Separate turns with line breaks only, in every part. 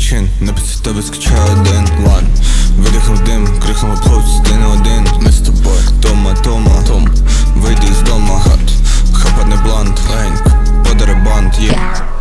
причин, не під тебе скачаю один лан. Видихнув дим, крикнув хлопці, ти не один. Ми з тобою, Том, вийди із дома, хат, хапане блант, легенько, подари бант, є.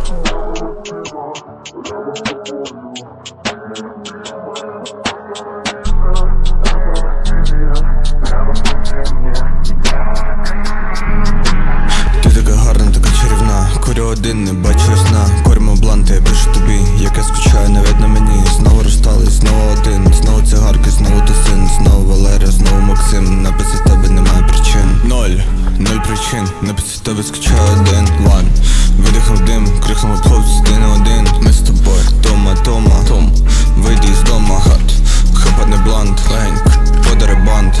Ти така гарна, така чарівна, курю один, не бачу сна. Куримо бланти, я пишу тобі, як я скучаю, не видно мені. Знову розстались, знову один, знову цигарки, знову тусин. Знову Валерія, знову Максим, на після тебе немає причин. Ноль причин, на після тебе скачаю один лан. Видихнув дим, крикнув хлопці, ти не один. Ми з тобою, Том, вийди із дома, хат, хапане блант, легенько, подари бант.